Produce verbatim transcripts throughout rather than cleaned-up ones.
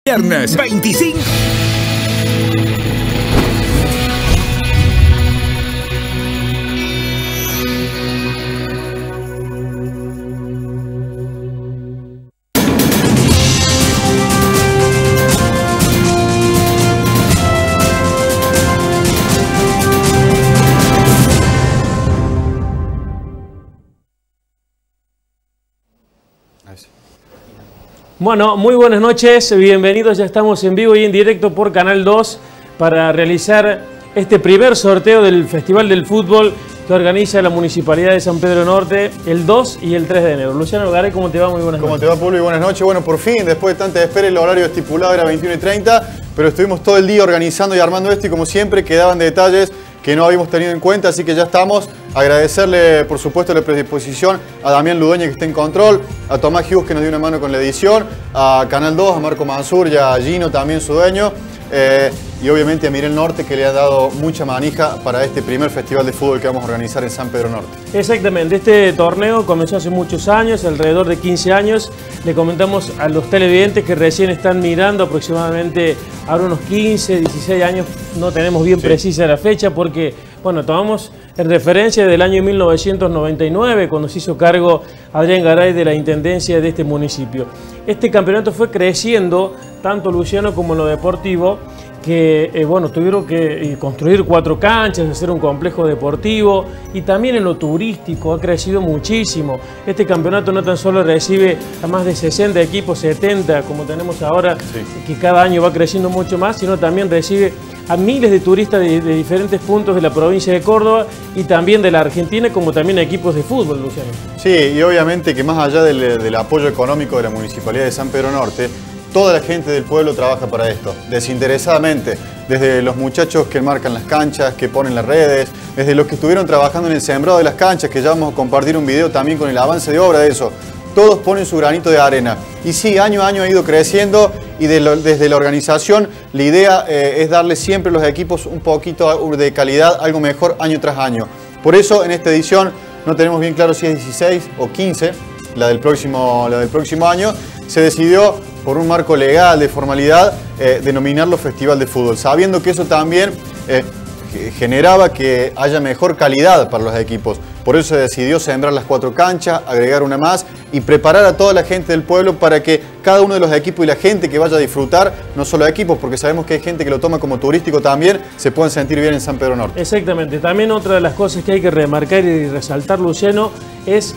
Viernes veinticinco. Bueno, muy buenas noches, bienvenidos, ya estamos en vivo y en directo por Canal dos para realizar este primer sorteo del Festival del Fútbol que organiza la Municipalidad de San Pedro Norte el dos y el tres de enero. Luciano Garay, ¿cómo te va? Muy buenas ¿Cómo noches. te va, Pablo? Y buenas noches. Bueno, por fin, después de tanta espera, el horario estipulado era veintiuno y treinta, pero estuvimos todo el día organizando y armando esto y como siempre quedaban detalles que no habíamos tenido en cuenta, así que ya estamos. Agradecerle, por supuesto, la predisposición a Damián Ludueña, que está en control, a Tomás Hughes, que nos dio una mano con la edición, a Canal dos, a Marco Mansur y a Gino, también su dueño, eh, y obviamente a Mirel Norte, que le ha dado mucha manija para este primer festival de fútbol que vamos a organizar en San Pedro Norte. Exactamente, este torneo comenzó hace muchos años, alrededor de quince años. Le comentamos a los televidentes que recién están mirando aproximadamente ahora unos quince, dieciséis años, no tenemos bien sí. precisa la fecha porque, bueno, tomamos en referencia del año mil novecientos noventa y nueve, cuando se hizo cargo Adrián Garay de la intendencia de este municipio. Este campeonato fue creciendo, tanto Luciano como en lo deportivo, que eh, bueno, tuvieron que eh, construir cuatro canchas, hacer un complejo deportivo y también en lo turístico ha crecido muchísimo. Este campeonato no tan solo recibe a más de sesenta equipos, setenta como tenemos ahora, sí. que cada año va creciendo mucho más, sino también recibe a miles de turistas de, de diferentes puntos de la provincia de Córdoba y también de la Argentina, como también equipos de fútbol, Luciano. Sí, y obviamente que más allá del, del apoyo económico de la Municipalidad de San Pedro Norte, toda la gente del pueblo trabaja para esto, desinteresadamente, desde los muchachos que marcan las canchas, que ponen las redes, desde los que estuvieron trabajando en el sembrado de las canchas, que ya vamos a compartir un video también con el avance de obra de eso. Todos ponen su granito de arena. Y sí, año a año ha ido creciendo y de lo, desde la organización la idea eh, es darle siempre a los equipos un poquito de calidad, algo mejor año tras año. Por eso en esta edición no tenemos bien claro si es dieciséis o quince, la del próximo, la del próximo año. Se decidió por un marco legal de formalidad eh, denominarlo Festival de Fútbol, sabiendo que eso también eh, generaba que haya mejor calidad para los equipos. Por eso se decidió sembrar las cuatro canchas, agregar una más y preparar a toda la gente del pueblo para que cada uno de los equipos y la gente que vaya a disfrutar, no solo equipos, porque sabemos que hay gente que lo toma como turístico también, se puedan sentir bien en San Pedro Norte. Exactamente. También otra de las cosas que hay que remarcar y resaltar, Luciano, es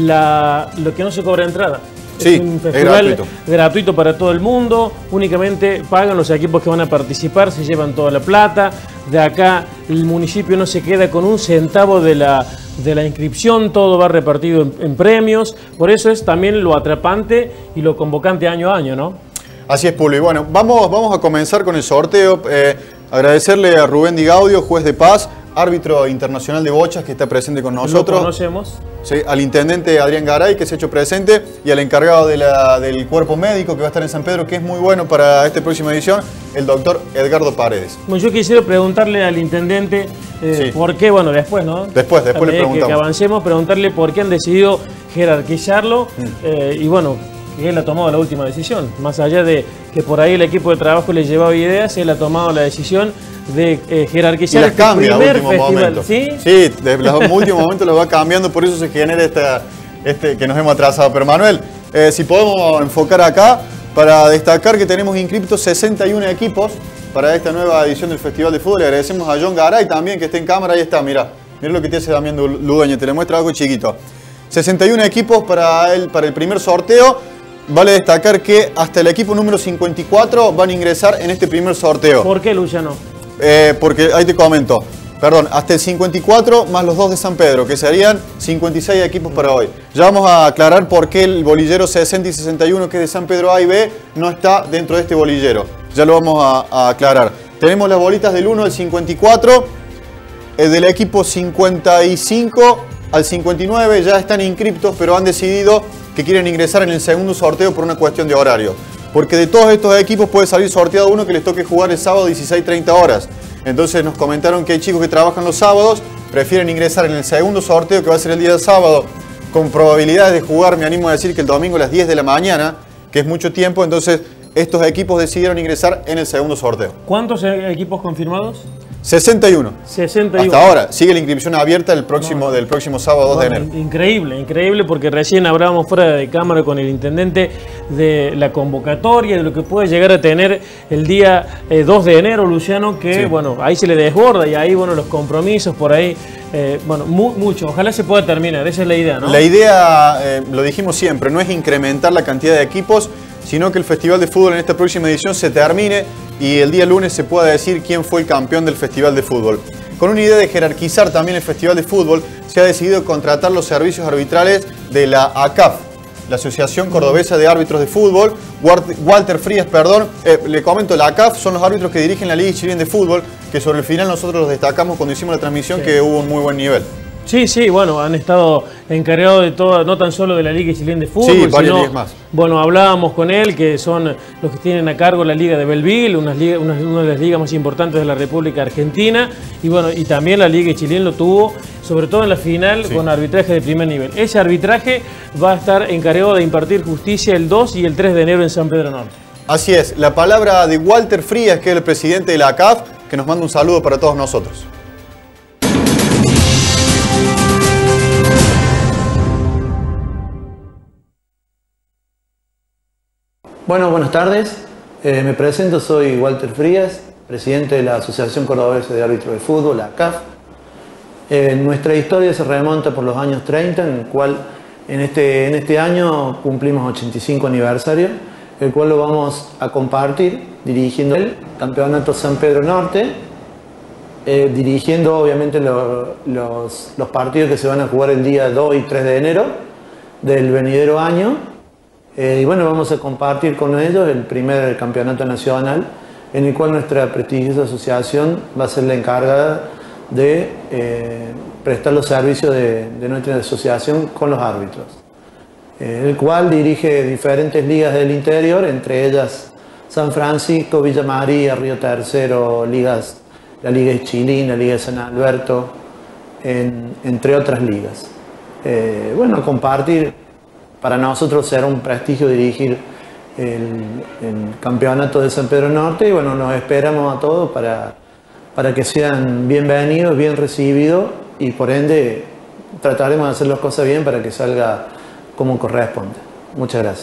la, lo que no se cobra entrada. Sí, es un festival es gratuito. gratuito para todo el mundo, únicamente pagan los equipos que van a participar, se llevan toda la plata. De acá el municipio no se queda con un centavo de la, de la inscripción, todo va repartido en, en premios, por eso es también lo atrapante y lo convocante año a año, ¿no? Así es, Pulvi. Bueno, vamos, vamos a comenzar con el sorteo. Eh, agradecerle a Rubén Di Gaudio, juez de paz, árbitro internacional de bochas, que está presente con nosotros. Lo conocemos. Sí, al intendente Adrián Garay, que se ha hecho presente, y al encargado de la, del cuerpo médico que va a estar en San Pedro, que es muy bueno para esta próxima edición, el doctor Edgardo Paredes. Bueno, yo quisiera preguntarle al intendente eh, sí. por qué, bueno, después, ¿no? Después, después le preguntamos. Que, que avancemos, preguntarle por qué han decidido jerarquizarlo mm. eh, y bueno, que él ha tomado la última decisión. Más allá de que por ahí el equipo de trabajo le llevaba ideas, él ha tomado la decisión de eh, jerarquizar y las este cambia primer a último festival. Momento. ¿Sí? Sí, de los últimos momentos lo va cambiando, por eso se genera esta, este que nos hemos atrasado. Pero Manuel, eh, si podemos enfocar acá, para destacar que tenemos inscriptos sesenta y uno equipos para esta nueva edición del Festival de Fútbol. Le agradecemos a John Garay también, que está en cámara. Ahí está, mira, mira lo que te hace Damián Ludueña, te le muestra algo chiquito. sesenta y uno equipos para el, para el primer sorteo. Vale destacar que hasta el equipo número cincuenta y cuatro van a ingresar en este primer sorteo. ¿Por qué, Luciano? Eh, porque ahí te comento, perdón, hasta el cincuenta y cuatro más los dos de San Pedro, que serían cincuenta y seis equipos para hoy. Ya vamos a aclarar por qué el bolillero sesenta y sesenta y uno, que es de San Pedro A y B, no está dentro de este bolillero. Ya lo vamos a, a aclarar. Tenemos las bolitas del uno al cincuenta y cuatro, el del equipo cincuenta y cinco al cincuenta y nueve ya están inscriptos, pero han decidido que quieren ingresar en el segundo sorteo por una cuestión de horario. Porque de todos estos equipos puede salir sorteado uno que les toque jugar el sábado dieciséis treinta horas. Entonces nos comentaron que hay chicos que trabajan los sábados, prefieren ingresar en el segundo sorteo, que va a ser el día del sábado, con probabilidades de jugar, me animo a decir, que el domingo a las diez de la mañana, que es mucho tiempo. Entonces estos equipos decidieron ingresar en el segundo sorteo. ¿Cuántos equipos confirmados? sesenta y uno. sesenta y uno. Hasta ahora, sigue la inscripción abierta el próximo, no, del próximo sábado dos bueno, de enero. Increíble, increíble, porque recién hablábamos fuera de cámara con el intendente de la convocatoria, de lo que puede llegar a tener el día eh, dos de enero, Luciano, que sí. bueno, ahí se le desborda y ahí, bueno, los compromisos por ahí, eh, bueno, mu mucho. Ojalá se pueda terminar, esa es la idea, ¿no? La idea, eh, lo dijimos siempre, no es incrementar la cantidad de equipos, sino que el Festival de Fútbol en esta próxima edición se termine y el día lunes se pueda decir quién fue el campeón del Festival de Fútbol. Con una idea de jerarquizar también el Festival de Fútbol, se ha decidido contratar los servicios arbitrales de la A C A F, la Asociación Cordobesa de Árbitros de Fútbol. Walter Frías, perdón, eh, le comento, la A C A F son los árbitros que dirigen la Liga Chilena de Fútbol, que sobre el final nosotros los destacamos cuando hicimos la transmisión, sí. que hubo un muy buen nivel. Sí, sí, bueno, han estado encargados de todo, no tan solo de la Liga Chilena de Fútbol, sí, varias sino, ligas más. Bueno, hablábamos con él, que son los que tienen a cargo la Liga de Belleville, una, liga, una, una de las ligas más importantes de la República Argentina, y bueno, y también la Liga Chilena lo tuvo, sobre todo en la final, sí. con arbitraje de primer nivel. Ese arbitraje va a estar encargado de impartir justicia el dos y el tres de enero en San Pedro Norte. Así es, la palabra de Walter Frías, que es el presidente de la A C A F, que nos manda un saludo para todos nosotros. Bueno, buenas tardes. Eh, me presento, soy Walter Frías, presidente de la Asociación Cordobesa de Árbitros de Fútbol, la A C A F. Eh, nuestra historia se remonta por los años treinta, en el cual en este, en este año cumplimos ochenta y cinco aniversario, el cual lo vamos a compartir dirigiendo el Campeonato San Pedro Norte, eh, dirigiendo obviamente lo, los, los partidos que se van a jugar el día dos y tres de enero del venidero año. Eh, y bueno, vamos a compartir con ellos el primer campeonato nacional, en el cual nuestra prestigiosa asociación va a ser la encargada de eh, prestar los servicios de, de nuestra asociación con los árbitros, eh, el cual dirige diferentes ligas del interior, entre ellas San Francisco, Villa María, Río Tercero, ligas, la Liga de Chilín, la Liga de San Alberto, en, entre otras ligas. Eh, bueno, compartir. Para nosotros será un prestigio dirigir el, el campeonato de San Pedro Norte y bueno, nos esperamos a todos para, para que sean bienvenidos, bien recibidos y por ende trataremos de hacer las cosas bien para que salga como corresponde. Muchas gracias.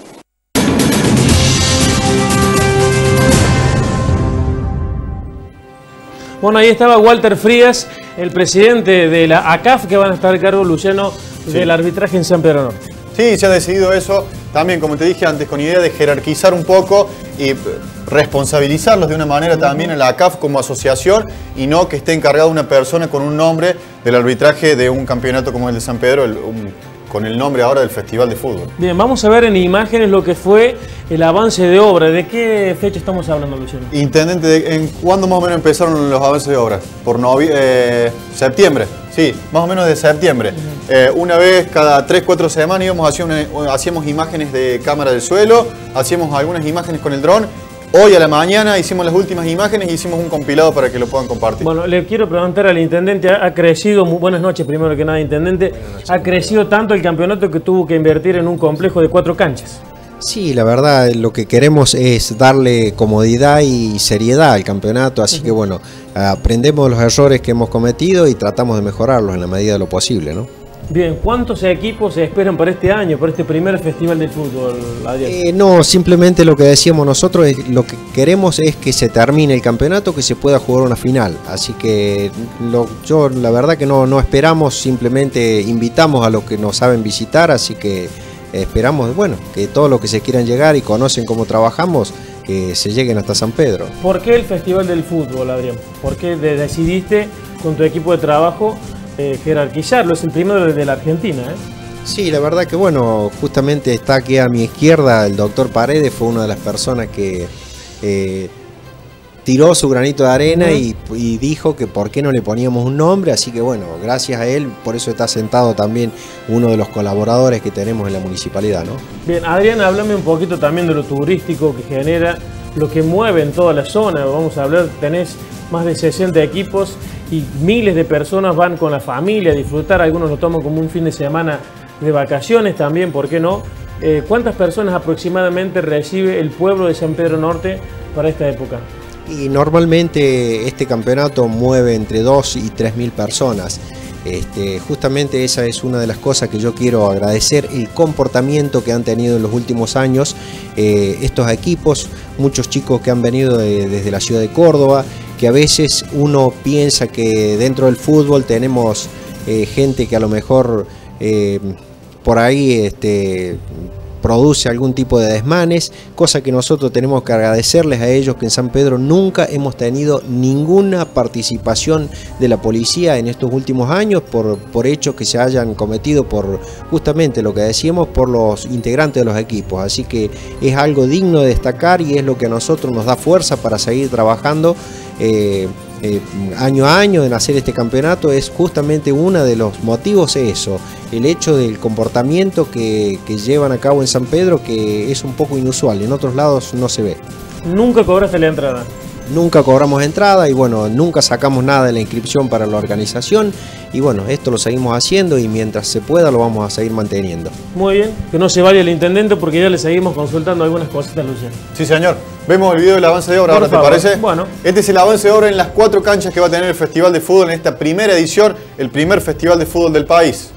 Bueno, ahí estaba Walter Frías, el presidente de la A C A F, que van a estar a cargo, Luciano, sí. del arbitraje en San Pedro Norte. Sí, se ha decidido eso, también como te dije antes, con idea de jerarquizar un poco y responsabilizarlos de una manera también a la A C A F como asociación y no que esté encargada una persona con un nombre del arbitraje de un campeonato como el de San Pedro, el, un, con el nombre ahora del Festival de Fútbol. Bien, vamos a ver en imágenes lo que fue el avance de obra. ¿De qué fecha estamos hablando, Luciano? Intendente, de, ¿en cuándo más o menos empezaron los avances de obra? Por eh, septiembre. Sí, más o menos de septiembre. Uh-huh. eh, una vez cada tres, cuatro semanas íbamos, hacíamos, hacíamos imágenes de cámara del suelo, hacíamos algunas imágenes con el dron. Hoy a la mañana hicimos las últimas imágenes y hicimos un compilado para que lo puedan compartir. Bueno, le quiero preguntar al intendente, ha crecido, buenas noches primero que nada, intendente, ha crecido tanto el campeonato que tuvo que invertir en un complejo de cuatro canchas. Sí, la verdad lo que queremos es darle comodidad y seriedad al campeonato, así uh-huh. que bueno, aprendemos los errores que hemos cometido y tratamos de mejorarlos en la medida de lo posible, ¿no? Bien, ¿cuántos equipos se esperan para este año, para este primer Festival de Fútbol, Adrián? Eh, no, simplemente lo que decíamos nosotros, es, lo que queremos es que se termine el campeonato, que se pueda jugar una final. Así que lo, yo la verdad que no, no esperamos, simplemente invitamos a los que nos saben visitar, así que esperamos, bueno, que todos los que se quieran llegar y conocen cómo trabajamos, que se lleguen hasta San Pedro. ¿Por qué el Festival del Fútbol, Adrián? ¿Por qué decidiste con tu equipo de trabajo Eh, jerarquizarlo? Es el primero de la Argentina, ¿eh? Sí, la verdad que bueno, justamente está aquí a mi izquierda el doctor Paredes, fue una de las personas que eh, tiró su granito de arena uh-huh. y, y dijo que por qué no le poníamos un nombre, así que bueno, gracias a él, por eso está sentado también uno de los colaboradores que tenemos en la municipalidad, ¿no? Bien, Adrián, háblame un poquito también de lo turístico que genera, lo que mueve en toda la zona. Vamos a hablar, tenés más de sesenta equipos y miles de personas van con la familia a disfrutar, algunos lo toman como un fin de semana de vacaciones también, ¿por qué no? Eh, ¿Cuántas personas aproximadamente recibe el pueblo de San Pedro Norte para esta época? Y normalmente este campeonato mueve entre dos y tres mil personas. Este, justamente esa es una de las cosas que yo quiero agradecer, el comportamiento que han tenido en los últimos años eh, estos equipos, muchos chicos que han venido de, desde la ciudad de Córdoba, que a veces uno piensa que dentro del fútbol tenemos eh, gente que a lo mejor eh, por ahí este, produce algún tipo de desmanes, cosa que nosotros tenemos que agradecerles a ellos, que en San Pedro nunca hemos tenido ninguna participación de la policía en estos últimos años por, por hechos que se hayan cometido por justamente lo que decíamos, por los integrantes de los equipos. Así que es algo digno de destacar y es lo que a nosotros nos da fuerza para seguir trabajando eh, Eh, año a año en hacer este campeonato. Es justamente uno de los motivos eso, el hecho del comportamiento que, que llevan a cabo en San Pedro, que es un poco inusual, en otros lados no se ve. ¿Nunca cobraste la entrada? Nunca cobramos entrada y bueno, nunca sacamos nada de la inscripción para la organización y bueno, esto lo seguimos haciendo y mientras se pueda lo vamos a seguir manteniendo. Muy bien, que no se vaya el intendente porque ya le seguimos consultando algunas cositas, Luciano. Sí, señor. Vemos el video del avance de obra, Por ahora, ¿te favor. parece? Bueno. Este es el avance de obra en las cuatro canchas que va a tener el Festival de Fútbol en esta primera edición, el primer Festival de Fútbol del país.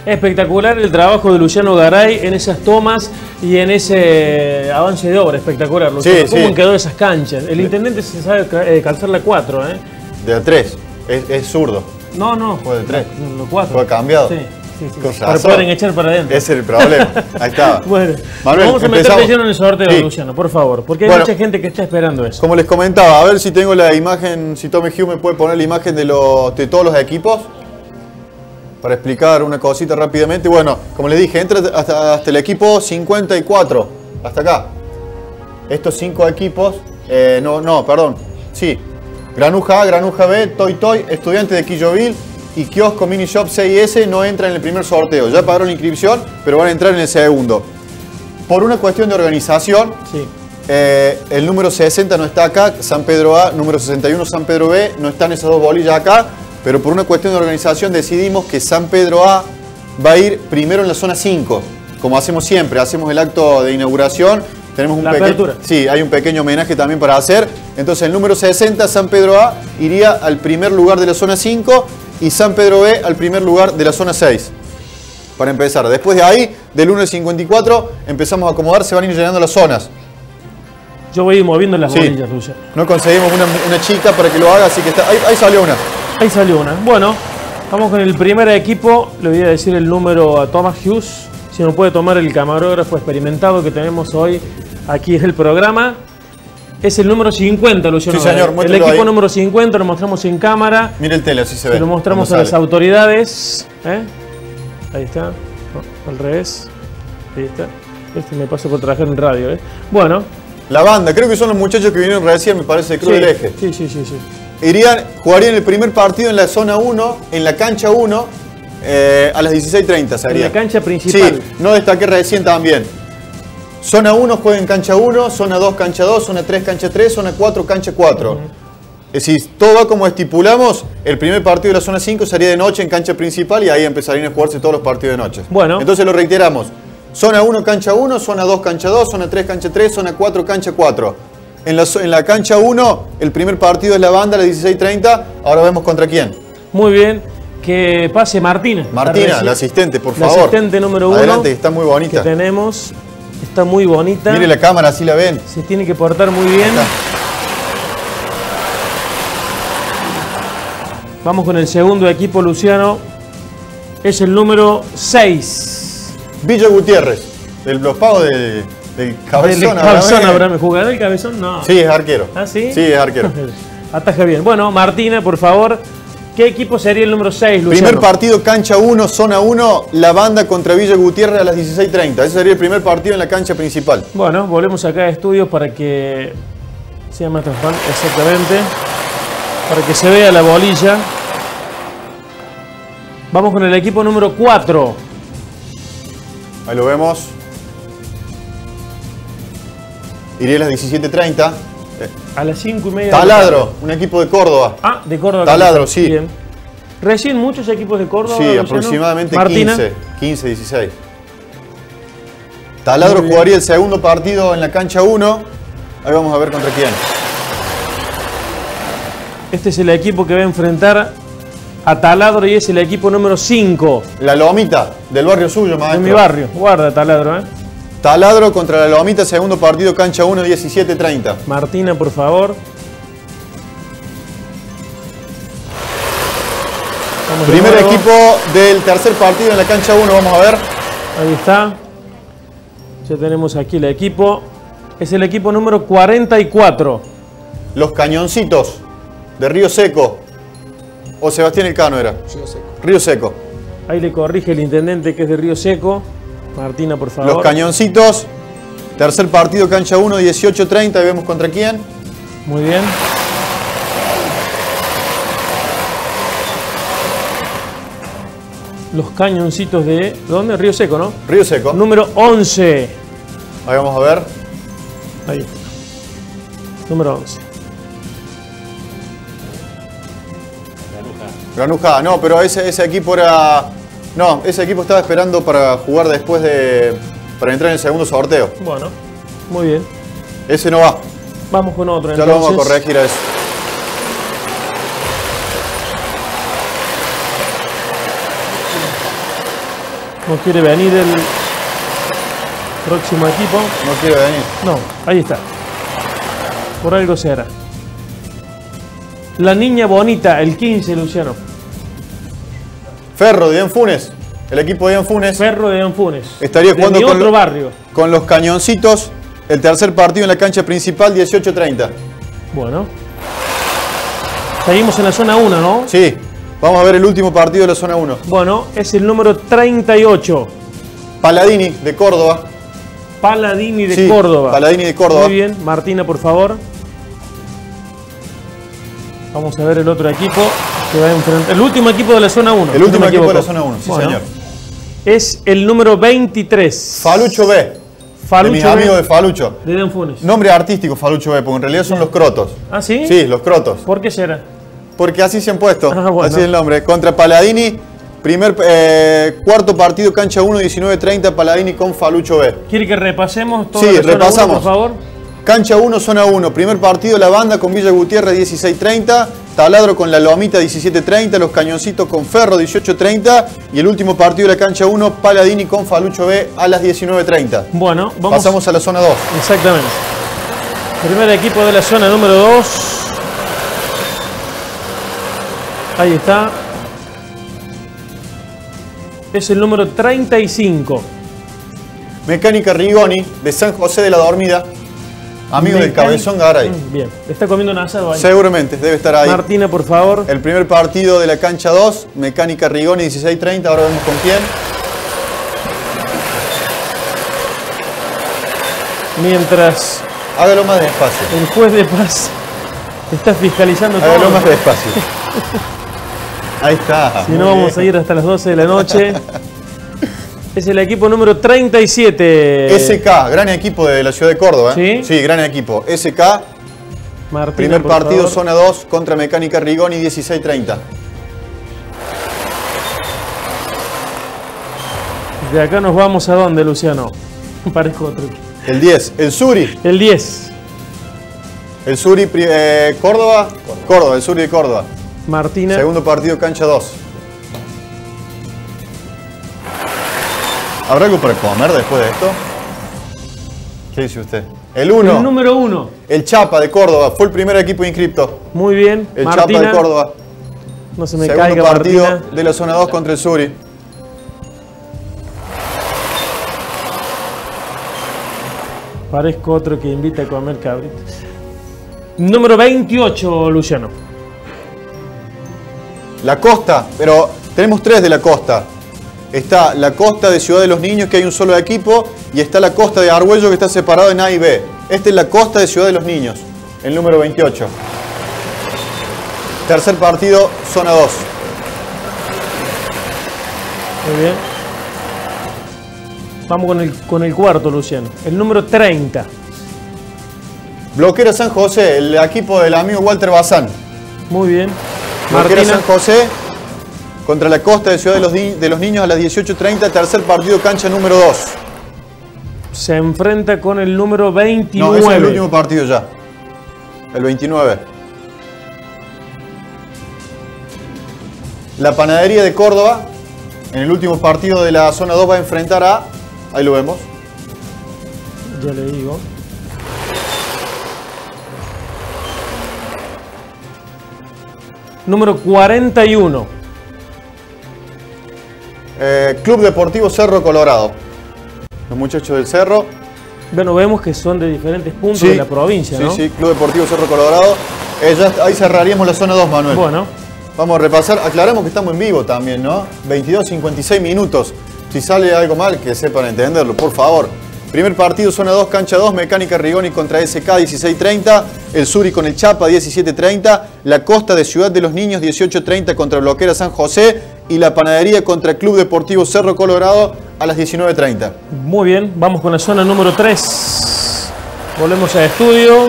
Espectacular el trabajo de Luciano Garay en esas tomas y en ese avance de obra. Espectacular, Luciano. Sí, ¿Cómo sí. quedó esas canchas? El intendente se sabe eh, calzar la cuatro, ¿eh? De a tres. Es, es zurdo. No, no. Fue de tres. Los cuatro. Fue cambiado. Sí, sí, sí. Con Para razón. poder echar para adentro. Ese es el problema. Ahí estaba. Bueno, Manuel, vamos a meter empezamos. de lleno en el sorteo, Sí. Luciano, por favor. Porque hay Bueno. mucha gente que está esperando eso. Como les comentaba, a ver si tengo la imagen, si Tommy Hugh me puede poner la imagen de, los, de todos los equipos. Para explicar una cosita rápidamente. Bueno, como les dije, entra hasta, hasta el equipo cincuenta y cuatro. Hasta acá. Estos cinco equipos. Eh, no, no, perdón. Sí. Granuja A, Granuja B, Toy Toy, Estudiantes de Quillovil y Kiosco Mini Shop C I S no entran en el primer sorteo. Ya pagaron la inscripción, pero van a entrar en el segundo. Por una cuestión de organización, Sí. eh, el número sesenta no está acá, San Pedro A, número sesenta y uno San Pedro B, no están esas dos bolillas acá, pero por una cuestión de organización decidimos que San Pedro A va a ir primero en la zona cinco, como hacemos siempre, hacemos el acto de inauguración, tenemos un La pequeño, apertura. sí, hay un pequeño homenaje también para hacer, entonces el número sesenta, San Pedro A, iría al primer lugar de la zona cinco y San Pedro B al primer lugar de la zona seis. Para empezar, después de ahí, del uno al cincuenta y cuatro, empezamos a acomodar, se van a ir llenando las zonas. Yo voy a ir moviendo las Sí. bolillas, Luciano. No conseguimos una, una chica para que lo haga, así que está, ahí, ahí salió una. Ahí salió una. Bueno, vamos con el primer equipo. Le voy a decir el número a Thomas Hughes. Si nos puede tomar el camarógrafo experimentado que tenemos hoy aquí en el programa. Es el número cincuenta, Luciano. Sí, señor, El muéstrelo equipo ahí. número cincuenta lo mostramos en cámara. Mire el tele, así se ve. Se lo mostramos a cómo las sale. autoridades. ¿eh? Ahí está. No, al revés. Ahí está. Este me pasa por trabajar en radio. ¿eh? Bueno. La banda, creo que son los muchachos que vinieron recién, me parece, de Cruz Sí, del Eje. sí, sí, sí, sí. Irían, jugarían el primer partido en la zona uno, en la cancha uno, eh, a las dieciséis treinta En sería. la cancha principal. Sí, no destaqué recién también. Zona uno juega en cancha uno, zona dos cancha dos, zona tres cancha tres, zona cuatro cancha cuatro. Es decir, todo va como estipulamos, el primer partido de la zona cinco sería de noche en cancha principal y ahí empezarían a jugarse todos los partidos de noche. Bueno. Entonces lo reiteramos. Zona uno cancha uno, zona dos cancha dos, zona tres cancha tres, zona cuatro cancha cuatro. En la, en la cancha uno, el primer partido es la banda a las dieciséis treinta. Ahora vemos contra quién. Muy bien. Que pase Martina. Martina, reci- la asistente, por La favor. asistente número uno. Adelante, está muy Que bonita. tenemos. Está muy bonita. Mire la cámara, así la ven. Se tiene que portar muy bien. Está. Vamos con el segundo equipo, Luciano. Es el número seis. Villa Gutiérrez, de los pagos de, del cabezón. Del Cabezón Abraham. Abraham. ¿Jugará el cabezón? No. Sí, es arquero. ¿Ah, sí? Sí, es arquero. Ataja bien. Bueno, Martina, por favor. ¿Qué equipo sería el número seis, Luciano? Primer partido, cancha uno, zona uno, la banda contra Villa Gutiérrez a las dieciséis treinta. Ese sería el primer partido en la cancha principal. Bueno, volvemos acá a estudios para que sea más transparente. Exactamente. Para que se vea la bolilla. Vamos con el equipo número cuatro. Ahí lo vemos. Iría a las diecisiete treinta. A las cinco y media. de la Taladro, tarde. un equipo de Córdoba. Ah, de Córdoba. Taladro, sí. Bien. Recién muchos equipos de Córdoba. Sí, Luciano. aproximadamente Martina. quince, quince, dieciséis. Taladro Muy bien. jugaría el segundo partido en la cancha uno. Ahí vamos a ver contra quién. Este es el equipo que va a enfrentar a Taladro y es el equipo número cinco La Lomita, del barrio suyo, de maestro. mi barrio. Guarda, Taladro, ¿eh? Taladro contra la Lomita, segundo partido, cancha uno, diecisiete treinta. Martina, por favor. Vamos de Primer nuevo. equipo del tercer partido en la cancha uno, vamos a ver. Ahí está. Ya tenemos aquí el equipo. Es el equipo número cuarenta y cuatro. Los Cañoncitos, de Río Seco. O Sebastián Elcano era. Río Seco. Río Seco. Ahí le corrige el intendente que es de Río Seco. Martina, por favor. Los Cañoncitos, tercer partido, cancha uno, dieciocho treinta. Y vemos contra quién. Muy bien. Los cañoncitos de... ¿Dónde? Río Seco, ¿no? Río Seco. Número once. Ahí vamos a ver. Ahí está. Número once. Granuja, no, pero ese, ese equipo era... No, ese equipo estaba esperando para jugar después de... Para entrar en el segundo sorteo. Bueno, muy bien. Ese no va. Vamos con otro. Ya lo vamos a entonces. corregir a eso. No quiere venir el próximo equipo. No quiere venir. No, ahí está. Por algo será. La Niña Bonita, el quince, Luciano. Ferro de Ian Funes. El equipo de Ian Funes. Ferro de Ian Funes. Estaría jugando de mi con, otro lo, barrio. con los Cañoncitos. El tercer partido en la cancha principal, dieciocho treinta. Bueno. Seguimos en la zona uno, ¿no? Sí. Vamos a ver el último partido de la zona uno. Bueno, es el número treinta y ocho. Paladini de Córdoba. Paladini de Sí, Córdoba. Paladini de Córdoba. Muy bien, Martina, por favor. Vamos a ver el otro equipo que va a enfrentar. El último equipo de la zona uno. El último equipo de la zona uno, sí, bueno, señor. Es el número veintitrés. Falucho B. Falucho de mis B. amigos de Falucho. De Ian Funes. Nombre artístico Falucho B, porque en realidad son los crotos. ¿Ah, sí? Sí, los crotos. ¿Por qué será? Porque así se han puesto. Ah, bueno. Así es el nombre. Contra Paladini, primer, eh, cuarto partido, cancha uno, diecinueve treinta, Paladini con Falucho B. ¿Quiere que repasemos todo? Sí, la zona repasamos. uno, por favor? Cancha uno, zona uno. Primer partido, La Banda con Villa Gutiérrez, dieciséis treinta. Taladro con La Lomita, diecisiete treinta. Los Cañoncitos con Ferro, dieciocho treinta. Y el último partido de la cancha uno, Paladini con Falucho B a las diecinueve treinta. Bueno, vamos. Pasamos a la zona dos. Exactamente. Primer equipo de la zona número dos. Ahí está. Es el número treinta y cinco. Mecánica Rigoni de San José de la Dormida. Amigo del Mecánica- Cabezón Garay. Mm, Bien. Está comiendo un asado ahí. Seguramente, debe estar ahí. Martina, por favor. El primer partido de la cancha dos, Mecánica Rigoni, dieciséis treinta. Ahora vemos con quién. Mientras Hágalo más despacio. el juez de paz está fiscalizando todo. Hágalo más despacio. Ahí está. Si muy no, vamos bien. a ir hasta las doce de la noche. Es el equipo número treinta y siete. S K, gran equipo de la ciudad de Córdoba. ¿eh? ¿Sí? Sí, gran equipo. S K, Martina, primer por partido, favor. zona dos, contra Mecánica Rigoni, dieciséis treinta. De acá nos vamos a dónde, Luciano. Parezco otro. El diez, el Suri. El diez. El Suri, pri- eh, Córdoba. Córdoba, el Suri de Córdoba. Martina. Segundo partido, cancha dos. ¿Habrá algo para comer después de esto? ¿Qué dice usted? El uno. El número uno. El Chapa de Córdoba. Fue el primer equipo inscripto. Muy bien. El Martina. Chapa de Córdoba. No se me Segundo caiga, partido Martina. de la zona dos contra el Suri. Parezco otro que invita a comer cabritos. Número veintiocho, Luciano. La Costa, pero tenemos tres de la Costa. Está la Costa de Ciudad de los Niños, que hay un solo equipo, y está la Costa de Argüello, que está separado en A y B. Esta es la Costa de Ciudad de los Niños, el número veintiocho. Tercer partido, zona dos. Muy bien. Vamos con el, con el cuarto, Luciano. El número treinta. Bloquera San José, el equipo del amigo Walter Bazán. Muy bien. Bloquera Martina. San José contra la Costa de Ciudad de los, Ni- de los Niños a las dieciocho treinta. Tercer partido, cancha número dos. Se enfrenta con el número No, veintinueve. ese es el último partido ya. El veintinueve. La Panadería de Córdoba, en el último partido de la zona dos, va a enfrentar a... Ahí lo vemos. Ya le digo. Número cuarenta y uno. Eh, Club Deportivo Cerro Colorado. Los muchachos del Cerro. Bueno, vemos que son de diferentes puntos Sí, de la provincia, sí, ¿no? sí, Club Deportivo Cerro Colorado. Eh, ya- ahí cerraríamos la zona dos, Manuel. Bueno, Vamos a repasar. Aclaramos que estamos en vivo también, ¿no? veintidós cincuenta y seis minutos. Si sale algo mal, que sepan entenderlo, por favor. Primer partido, zona dos, cancha dos, Mecánica Rigoni contra S K, dieciséis treinta. El Suri con el Chapa, diecisiete treinta. La Costa de Ciudad de los Niños, dieciocho treinta contra Bloquera San José. Y la Panadería contra Club Deportivo Cerro Colorado a las diecinueve treinta. muy bien. Vamos con la zona número tres. Volvemos a estudio.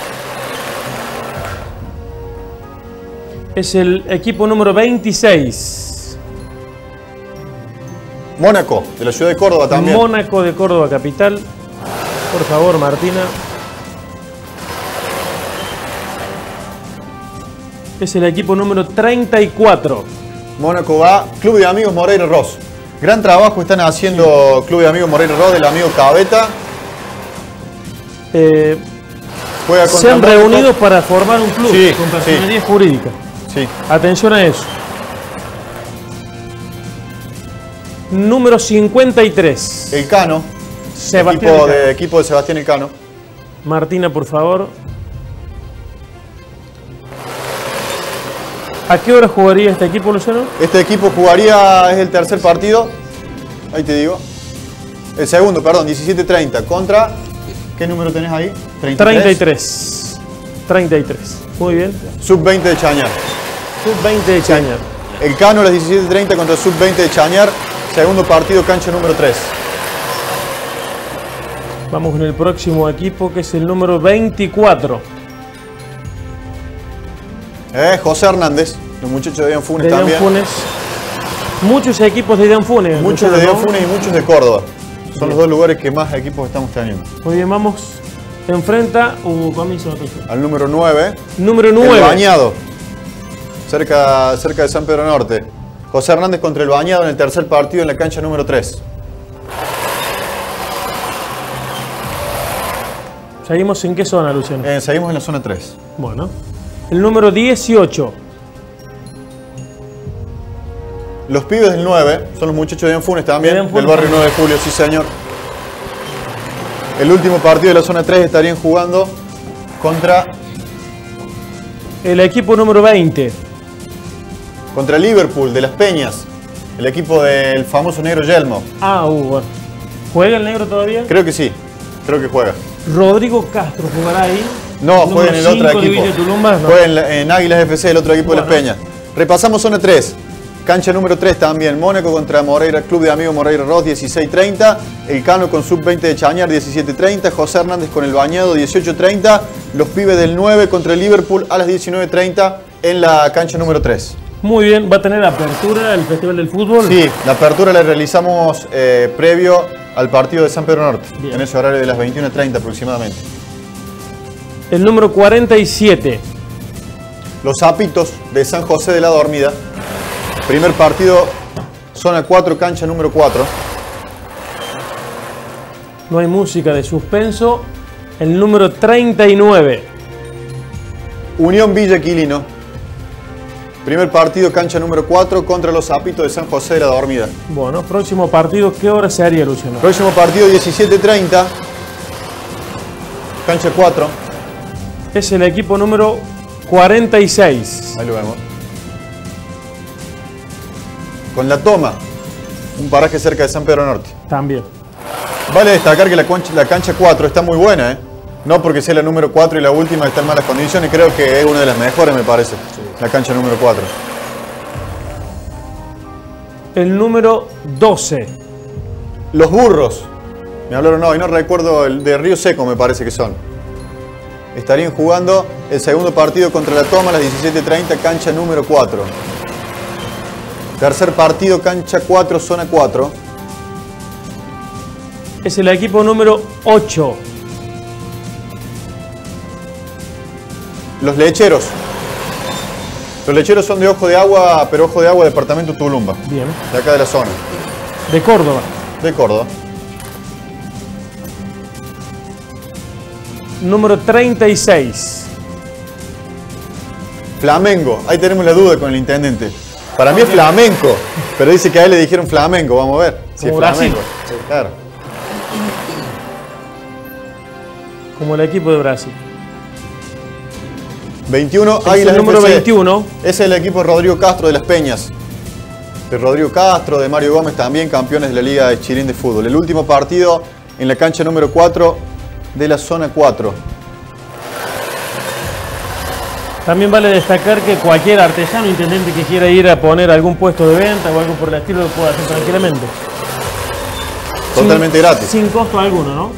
Es el equipo número veintiséis. Mónaco, de la ciudad de Córdoba también. Mónaco de Córdoba capital. Por favor, Martina. Es el equipo número treinta y cuatro. Mónaco va, Club de Amigos Moreira Ross. Gran trabajo están haciendo Club de Amigos Moreira Ross, el amigo Cabeta. Eh, Juega se han reunido para formar un club sí, con personería sí. jurídica. Sí. Atención a eso. Número cincuenta y tres. El Cano. Sebastián Equipo Elcano. de, equipo de Sebastián Elcano. Martina, por favor. ¿A qué hora jugaría este equipo, Luciano? Este equipo jugaría, es el tercer partido. Ahí te digo. El segundo, perdón, diecisiete treinta. Contra, ¿qué número tenés ahí? treinta y tres. treinta y tres. Muy bien. sub veinte de Chañar. sub veinte de Chañar. El Cano a las diecisiete treinta contra sub veinte de Chañar. Segundo partido, cancha número tres. Vamos con el próximo equipo, que es el número veinticuatro. Eh, José Hernández, los muchachos de Dean Funes De también. Dean Funes. Muchos equipos de Dean Funes. Muchos de Luciano, Dean ¿no? Funes y muchos de Córdoba. Son Bien. los dos lugares que más equipos estamos teniendo. Muy bien, vamos. Enfrenta. Uh, comienzo. Al número nueve. Número El nueve. Bañado. Cerca, cerca de San Pedro Norte. José Hernández contra el Bañado en el tercer partido en la cancha número tres. ¿Seguimos en qué zona, Luciano? Eh, seguimos en la zona tres. Bueno. El número dieciocho. Los pibes del nueve son los muchachos de Dean Funes también, Dean Funes. del barrio nueve de julio, sí señor. El último partido de la zona tres estarían jugando contra, El equipo número veinte. contra Liverpool de Las Peñas, el equipo del famoso negro Yelmo. Ah, uh, bueno. ¿Juega el negro todavía? Creo que sí, creo que juega. Rodrigo Castro jugará ahí. No, Número juega en el otro cinco de equipo. Villa Tulumba, no. Juega en, la- en Águilas F C, el otro equipo de Bueno. Las Peñas. Repasamos zona tres. Cancha número tres también. Mónaco contra Moreira, Club de Amigos Moreira Ross, dieciséis treinta. El Cano con sub veinte de Chañar, diecisiete treinta. José Hernández con el Bañado, dieciocho treinta. Los pibes del nueve contra el Liverpool a las diecinueve treinta en la cancha número tres. Muy bien, va a tener apertura el Festival del Fútbol. Sí, la apertura la realizamos eh, previo al partido de San Pedro Norte, Bien. en ese horario de las veintiuna treinta aproximadamente. El número cuarenta y siete. Los Zapitos de San José de la Dormida. Primer partido, zona cuatro, cancha número cuatro. No hay música de suspenso. El número treinta y nueve. Unión Villa Quilino. Primer partido, cancha número cuatro, contra los Zapitos de San José de la Dormida. Bueno, próximo partido, ¿qué hora se haría, Luciano? Próximo partido, diecisiete treinta. Cancha cuatro. Es el equipo número cuarenta y seis. Ahí lo vemos. Con La Toma, un paraje cerca de San Pedro Norte. También. Vale destacar que la, concha- la cancha cuatro está muy buena, ¿eh? No porque sea la número cuatro y la última está en malas condiciones, creo que es una de las mejores, me parece. La cancha número cuatro. El número doce. Los Burros. Me hablaron hoy, no recuerdo, el de Río Seco me parece que son. Estarían jugando el segundo partido contra La Toma a las diecisiete treinta, cancha número cuatro. Tercer partido, cancha cuatro, zona cuatro. Es el equipo número ocho. Los Lecheros. Los Lecheros son de Ojo de Agua, pero Ojo de Agua, departamento Tulumba, Bien. de acá de la zona, De Córdoba. de Córdoba. Número treinta y seis. Flamengo, ahí tenemos la duda con el intendente. Para mí es flamenco, pero dice que a él le dijeron Flamengo, vamos a ver. Si es Como Brasil. flamenco. Sí, claro. Como el equipo de Brasil. veintiuno, Es Águilas el número F C. veintiuno. Es el equipo de Rodrigo Castro de Las Peñas. De Rodrigo Castro, de Mario Gómez, también campeones de la Liga de Chilín de Fútbol. El último partido en la cancha número cuatro de la zona cuatro. También vale destacar que cualquier artesano intendente que quiera ir a poner algún puesto de venta o algo por el estilo lo puede hacer tranquilamente. Totalmente Sin- gratis. Sin costo alguno, ¿no?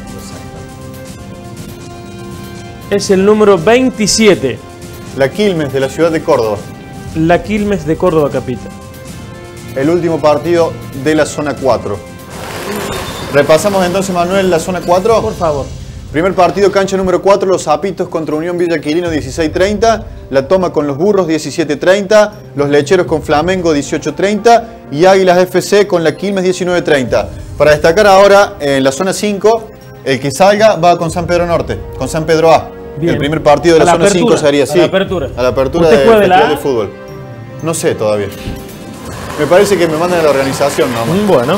Es el número veintisiete. La Quilmes de la ciudad de Córdoba. La Quilmes de Córdoba Capital. El último partido de la zona cuatro. Repasamos entonces, Manuel, la zona cuatro. Por favor. Primer partido, cancha número cuatro, Los Zapitos contra Unión Villa Quilino, dieciséis treinta. La Toma con los Burros diecisiete treinta, Los Lecheros con Flamengo dieciocho treinta y Águilas F C con la Quilmes diecinueve treinta. Para destacar ahora, en la zona cinco, el que salga va con San Pedro Norte, con San Pedro A. Bien. El primer partido de la, la zona cinco sería así. A la apertura. A la apertura del Festival de, de Fútbol. No sé todavía. Me parece que me mandan a la organización nomás. Bueno.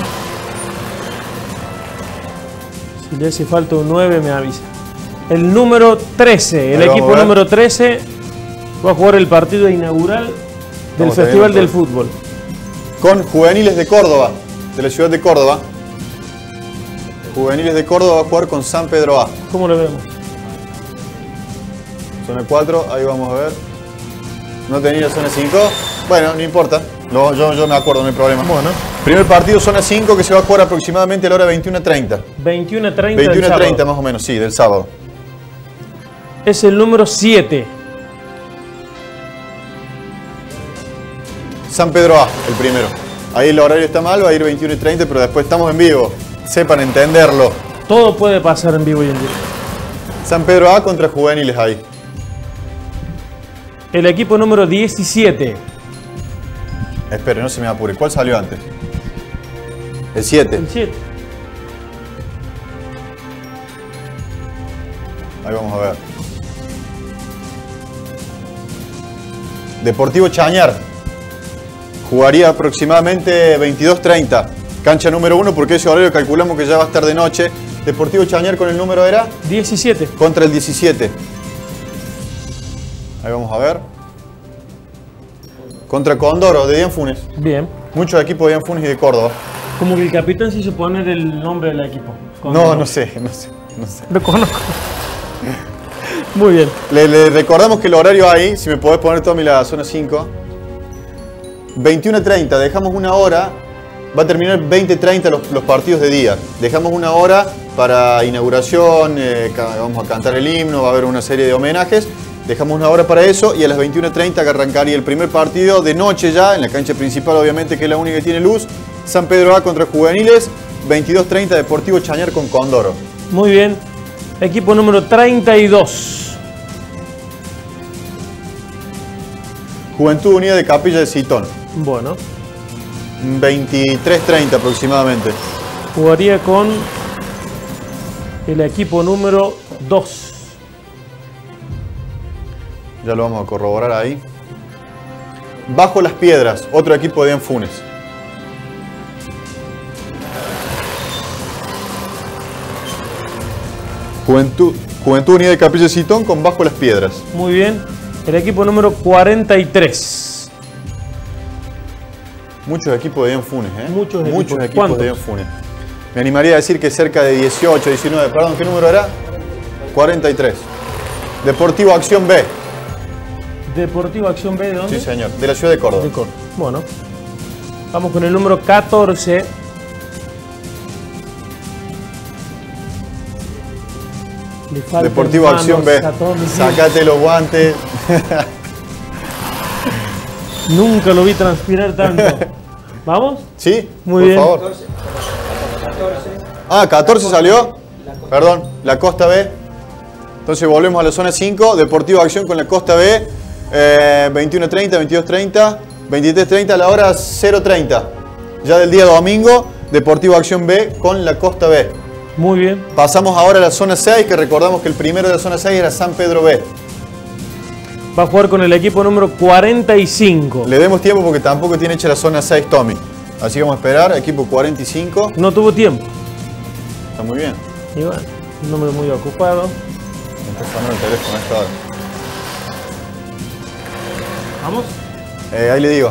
Si le hace falta un nueve, me avisa. El número trece, el Ahí equipo número trece va a jugar el partido inaugural del vamos Festival del Fútbol. Con Juveniles de Córdoba, de la ciudad de Córdoba. Juveniles de Córdoba va a jugar con San Pedro A. ¿Cómo lo vemos? Zona cuatro, ahí vamos a ver. No tenía zona cinco. Bueno, no importa. No, yo, yo me acuerdo, no hay problema. Bueno. Primer partido, zona cinco, que se va a jugar aproximadamente a la hora veintiuno treinta. veintiuno treinta veintiuno treinta más o menos, sí, del sábado. Es el número siete. San Pedro A, el primero. Ahí el horario está mal, va a ir veintiuno treinta, pero después estamos en vivo. Sepan entenderlo. Todo puede pasar en vivo y en directo. San Pedro A contra Juveniles ahí. El equipo número diecisiete. Espere, no se me apure. ¿Cuál salió antes? El siete. El siete. Ahí vamos a ver. Deportivo Chañar. Jugaría aproximadamente veintidós treinta. Cancha número uno, porque ese horario calculamos que ya va a estar de noche. Deportivo Chañar con el número era... diecisiete. Contra el diecisiete. Ahí vamos a ver. Contra Condoro, de Dian Funes. Bien. Muchos equipos de Dian Funes y de Córdoba. Como que el capitán se hizo poner el nombre del equipo. Condoro. No, no sé, no sé, no sé. Lo conozco. Muy bien. Le, le recordamos que el horario ahí, si me podés poner, Tommy, la zona cinco. veintiuno treinta, dejamos una hora. Va a terminar veinte treinta los, los partidos de día. Dejamos una hora para inauguración, eh, vamos a cantar el himno, va a haber una serie de homenajes. Dejamos una hora para eso y a las veintiuno treinta arrancaría el primer partido de noche ya, en la cancha principal obviamente, que es la única que tiene luz. San Pedro A contra Juveniles, veintidós treinta Deportivo Chañar con Condoro. Muy bien. Equipo número treinta y dos. Juventud Unida de Capilla de Citón. Bueno. veintitrés treinta aproximadamente. Jugaría con el equipo número dos. Ya lo vamos a corroborar ahí. Bajo las Piedras, otro equipo de Anfunes. Juventud, Juventud Unida de Capilla de Citón con Bajo las Piedras. Muy bien. El equipo número cuarenta y tres. Muchos equipos de Anfunes, ¿eh? Muchos, Muchos equipos, equipos de Anfunes. Me animaría a decir que cerca de dieciocho, diecinueve. Perdón, ¿qué número era? cuarenta y tres. Deportivo Acción B. Deportivo Acción B, ¿de dónde? Sí, señor. De la ciudad de Córdoba. De Córdoba. Bueno. Vamos con el número catorce. Deportivo manos, Acción B. Sácate los guantes. Nunca lo vi transpirar tanto. ¿Vamos? Sí, muy por bien. favor. Ah, catorce salió. Perdón, la Costa B. Entonces volvemos a la zona cinco. Deportivo Acción con la Costa B. Eh, veintiuno treinta, veintidós treinta, veintitrés treinta a la hora cero treinta. Ya del día domingo, Deportivo Acción B con la Costa B. Muy bien. Pasamos ahora a la zona seis, que recordamos que el primero de la zona seis era San Pedro B. Va a jugar con el equipo número cuarenta y cinco. Le demos tiempo porque tampoco tiene hecha la zona seis, Tommy. Así que vamos a esperar, equipo cuarenta y cinco. No tuvo tiempo. Está muy bien. Y bueno, un número muy ocupado. Me está sonando el teléfono a esta hora. ¿Vamos? Eh, ahí le digo.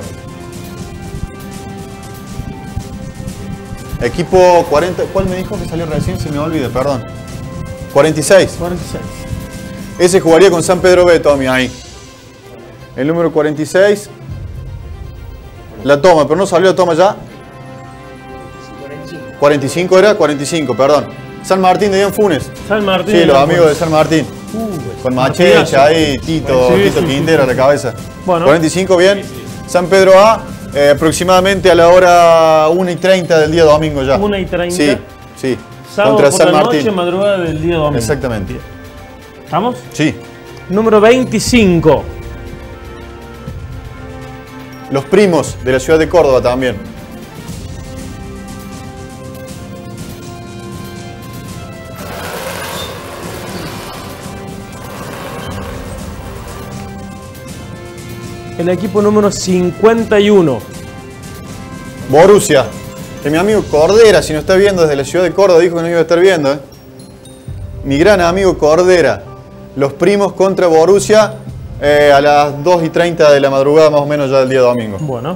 Equipo cuarenta, ¿cuál me dijo que salió recién? Se me olvida, perdón. cuarenta y seis. cuarenta y seis. Ese jugaría con San Pedro B, Tommy, ahí. El número cuarenta y seis. La toma, pero no salió la toma ya. cuarenta y cinco era, cuarenta y cinco, perdón. San Martín de Dian Funes. San Martín. Sí, los amigos de San Martín. Uh, con Machecha ahí, Tito, sí, Tito sí, Quintero sí, a la cabeza. Bueno. cuarenta y cinco, bien. Sí, sí. San Pedro A, eh, aproximadamente a la hora una y treinta del día domingo ya. una y treinta. Sí, sí. Sábado contra por San la Martín. noche, madrugada del día domingo. Exactamente. ¿Estamos? Sí. Número veinticinco. los primos de la ciudad de Córdoba también. El equipo número cincuenta y uno. Borussia. Que mi amigo Cordera, si nos está viendo desde la ciudad de Córdoba, dijo que no iba a estar viendo. ¿eh? Mi gran amigo Cordera. Los primos contra Borussia eh, a las dos y treinta de la madrugada, más o menos, ya del día domingo. Bueno.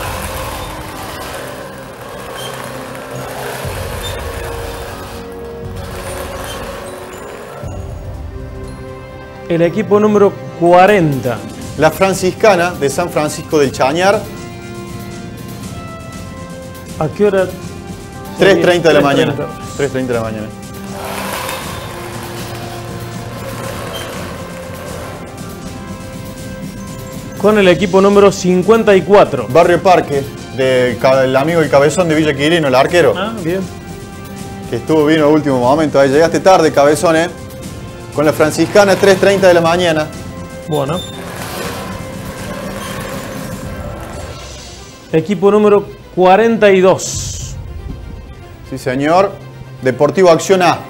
El equipo número cuarenta. La Franciscana de San Francisco del Chañar. ¿A qué hora? tres treinta de la mañana. tres treinta de la mañana. Con el equipo número cincuenta y cuatro. Barrio Parque, del amigo el Cabezón de Villa Quirino, el arquero. Ah, bien. Que estuvo bien en el último momento. Ahí llegaste tarde, Cabezón, ¿eh? Con la Franciscana, tres treinta de la mañana. Bueno. Equipo número cuarenta y dos. Sí, señor. Deportivo Acción A.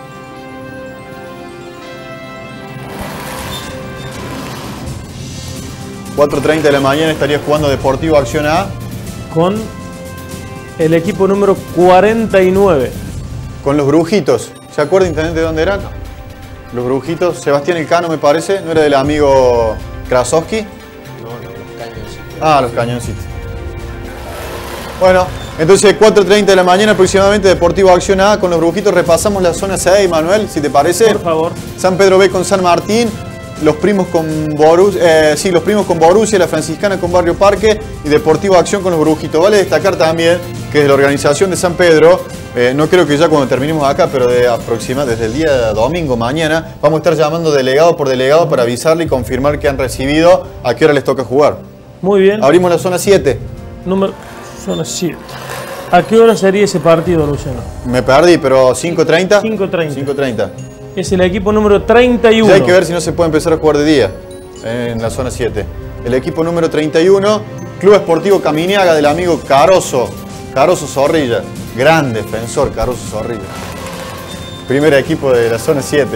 cuatro treinta de la mañana estaría jugando Deportivo Acción A. Con el equipo número cuarenta y nueve. Con los Brujitos. ¿Se acuerda, intendente, de dónde eran? Los Brujitos. Sebastián Elcano, me parece. ¿No era del amigo Krasowski? No, no, los cañoncitos. Ah, los cañoncitos. Bueno, entonces cuatro treinta de la mañana aproximadamente Deportivo Acción A con los Brujitos. Repasamos la zona seis, Manuel, si te parece. Por favor. San Pedro B con San Martín. Los primos con Borussia, eh, sí, los primos con Borussia, la Franciscana con Barrio Parque y Deportivo Acción con los Brujitos. Vale destacar también que desde la organización de San Pedro, eh, no creo que ya cuando terminemos acá, pero de aproxima, desde el día domingo, mañana, vamos a estar llamando delegado por delegado para avisarle y confirmar que han recibido a qué hora les toca jugar. Muy bien. Abrimos la zona siete. Número, zona siete. ¿A qué hora sería ese partido, Luciano? Me perdí, pero cinco treinta. cinco treinta. cinco treinta. Es el equipo número treinta y uno. Ya hay que ver si no se puede empezar a jugar de día en la zona siete. El equipo número treinta y uno, Club Esportivo Caminiaga del amigo Caroso. Caroso Zorrilla. Gran defensor, Caroso Zorrilla. Primer equipo de la zona siete.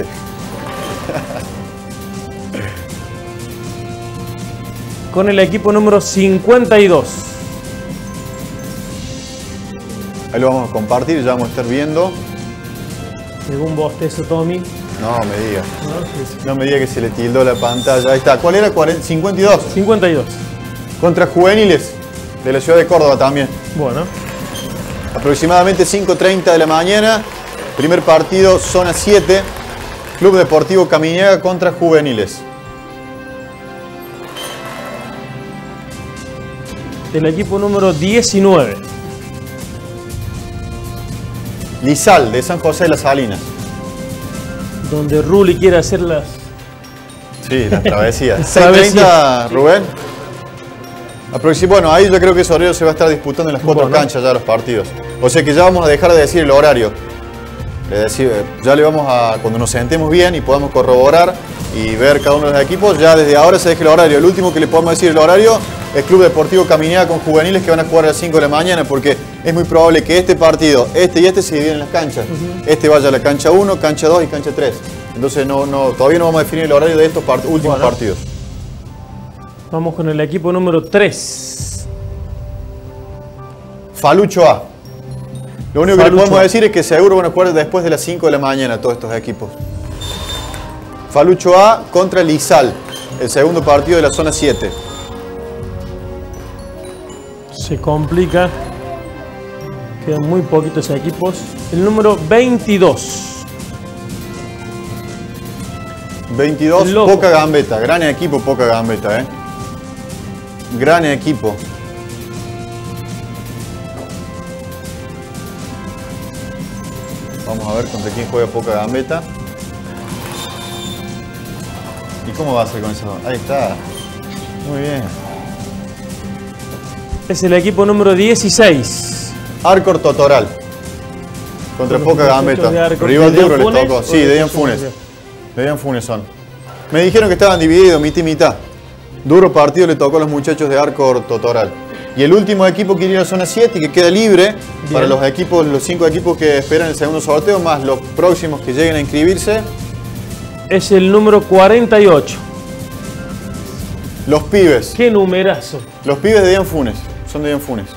Con el equipo número cincuenta y dos. Ahí lo vamos a compartir y ya vamos a estar viendo. Según bostezo, Tommy. No me diga. No me diga que se le tildó la pantalla. Ahí está. ¿Cuál era? cincuenta y dos. cincuenta y dos. Contra Juveniles de la ciudad de Córdoba también. Bueno. Aproximadamente cinco treinta de la mañana. Primer partido, zona siete. Club Deportivo Caminiaga contra Juveniles. El equipo número diecinueve. Lizal, de San José de las Salinas. Donde Ruli quiere hacer las... Sí, las travesías. seis treinta, Rubén. Aproxim bueno, ahí yo creo que ese horario se va a estar disputando en las cuatro bueno. canchas ya los partidos. O sea que ya vamos a dejar de decir el horario. Es decir, ya le vamos a, cuando nos sentemos bien y podamos corroborar y ver cada uno de los equipos, ya desde ahora se deje el horario. El último que le podemos decir el horario es Club Deportivo Caminiaga con Juveniles, que van a jugar a las cinco de la mañana, porque es muy probable que este partido, este y este, se dividen en las canchas. Uh-huh. Este vaya a la cancha uno, cancha dos y cancha tres. Entonces no, no, todavía no vamos a definir el horario de estos part últimos bueno. partidos. Vamos con el equipo número tres. Falucho A. Lo único Falucho. que le podemos decir es que seguro van a jugar después de las cinco de la mañana todos estos equipos. Falucho A contra Lizal, el segundo partido de la zona siete. Se complica. Quedan muy poquitos equipos. El número veintidós. veintidós, poca gambeta. Gran equipo, poca gambeta, ¿eh? Gran equipo. Vamos a ver contra quién juega poca gambeta. ¿Y cómo va a ser con eso? Ahí está. Muy bien. Es el equipo número dieciséis. Arcor Totoral. Contra Los poca gambeta. Rival duro les tocó. Sí, de Ian Funes. De Ian Funes son. Me dijeron que estaban divididos, mitad y mitad. Duro partido le tocó a los muchachos de Arcor Totoral. Y el último equipo que iría a la zona siete y que queda libre Bien. para los equipos, los cinco equipos que esperan el segundo sorteo, más los próximos que lleguen a inscribirse. Es el número cuarenta y ocho. Los pibes. ¡Qué numerazo! Los pibes de Dian Funes. Son de Dian Funes.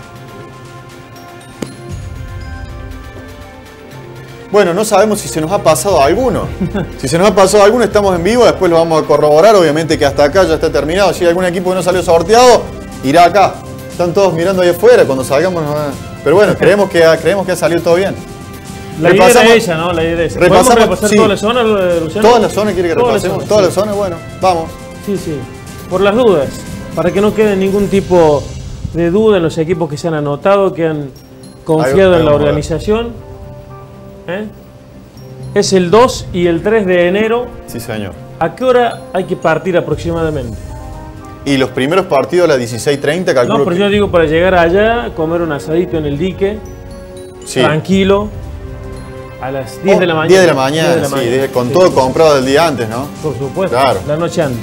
Bueno, no sabemos si se nos ha pasado alguno. Si se nos ha pasado alguno, estamos en vivo, después lo vamos a corroborar. Obviamente que hasta acá ya está terminado. Si hay algún equipo que no salió sorteado, irá acá. Están todos mirando ahí afuera, cuando salgamos nos van a... Pero bueno, creemos que, ha, creemos que ha salido todo bien. La idea era esa, ¿no? La idea era esa. Repasamos, ¿Podemos repasar sí. toda la zona, Luciano? Toda la zona quiere que toda repasemos. La zona, toda sí. la zona, bueno, vamos. Sí, sí. Por las dudas, para que no quede ningún tipo de duda en los equipos que se han anotado, que han confiado ahí, ahí en la organización. ¿Eh? Es el dos y el tres de enero. Sí, señor. ¿A qué hora hay que partir aproximadamente? Y los primeros partidos a las dieciséis treinta, calculo. No, pero que... yo digo para llegar allá, comer un asadito en el dique, sí. tranquilo, a las diez oh, de la mañana. diez de la mañana, de la sí, mañana. con sí, todo sí. comprado del día antes, ¿no? Por supuesto, claro. la noche antes.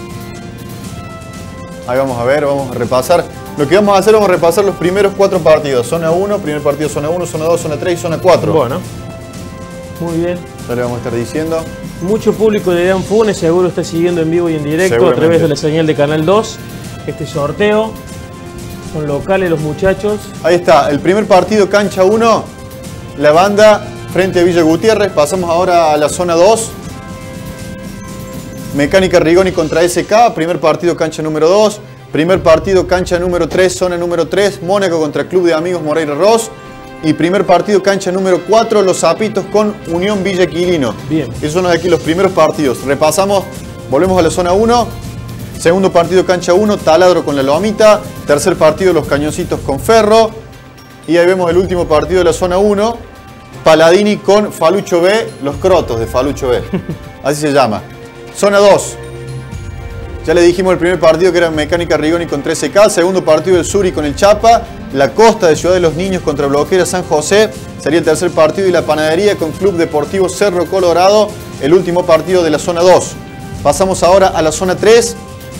Ahí vamos a ver, vamos a repasar. Lo que vamos a hacer, vamos a repasar los primeros cuatro partidos. Zona uno, primer partido zona uno, zona dos, zona tres y zona cuatro. Bueno, muy bien. Ya le vamos a estar diciendo. Mucho público de Dian Funes seguro está siguiendo en vivo y en directo a través de la señal de Canal dos. Este sorteo. Son locales los muchachos. Ahí está, el primer partido cancha uno. La banda frente a Villa Gutiérrez. Pasamos ahora a la zona dos. Mecánica Rigoni contra S K. Primer partido cancha número dos. Primer partido cancha número tres, zona número tres. Mónaco contra Club de Amigos Moreira Ross. Y primer partido cancha número cuatro, Los Zapitos con Unión Villa Quilino. Bien. Esos son aquí los primeros partidos. Repasamos, volvemos a la zona uno. Segundo partido cancha uno, Taladro con La Lomita. Tercer partido Los Cañoncitos con Ferro. Y ahí vemos el último partido de la zona uno, Paladini con Falucho B, Los Crotos de Falucho B. Así se llama. Zona dos. Ya le dijimos el primer partido que era Mecánica Rigoni con trece K. Segundo partido del Suri con el Chapa. La Costa de Ciudad de los Niños contra Bloquera San José. Sería el tercer partido. Y la Panadería con Club Deportivo Cerro Colorado. El último partido de la zona dos. Pasamos ahora a la zona tres.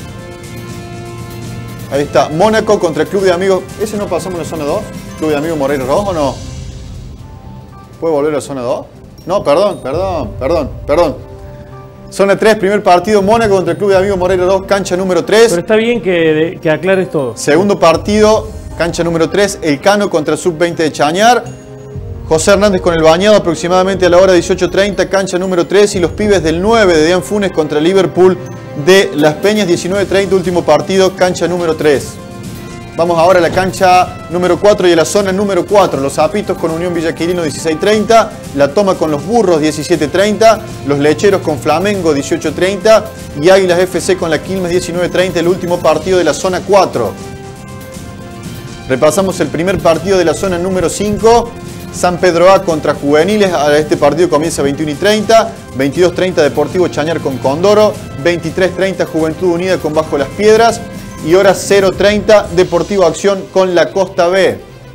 Ahí está. Mónaco contra el Club de Amigos. ¿Ese no pasamos en la zona dos? ¿Club de Amigos Moreira Ross o no? ¿Puede volver a la zona dos? No, perdón, perdón, perdón, perdón. Zona tres, primer partido, Mónaco contra el Club de Amigos Moreira dos, cancha número tres. Pero está bien que, que aclares todo. Segundo partido, cancha número tres, El Cano contra el sub veinte de Chañar. José Hernández con el Bañado aproximadamente a la hora dieciocho treinta, cancha número tres. Y los pibes del nueve de Dian Funes contra Liverpool de Las Peñas, diecinueve treinta, último partido, cancha número tres. Vamos ahora a la cancha número cuatro y a la zona número cuatro. Los Zapitos con Unión Villa Quilino, dieciséis treinta. La Toma con los Burros, diecisiete treinta. Los Lecheros con Flamengo, dieciocho treinta. Y Águilas F C con la Quilmes, diecinueve treinta. El último partido de la zona cuatro. Repasamos el primer partido de la zona número cinco. San Pedro A contra Juveniles. Este partido comienza a veintiuno y treinta. veintidós treinta Deportivo Chañar con Condoro. veintitrés treinta Juventud Unida con Bajo las Piedras. Y hora cero treinta, Deportivo Acción con la Costa B.